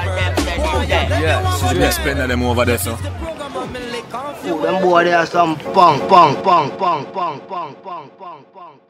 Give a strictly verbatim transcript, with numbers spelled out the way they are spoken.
Yeah, see the big spender them over there, so. Ooh, them boy they are some punk, punk, punk, punk, punk, punk, punk, punk, punk.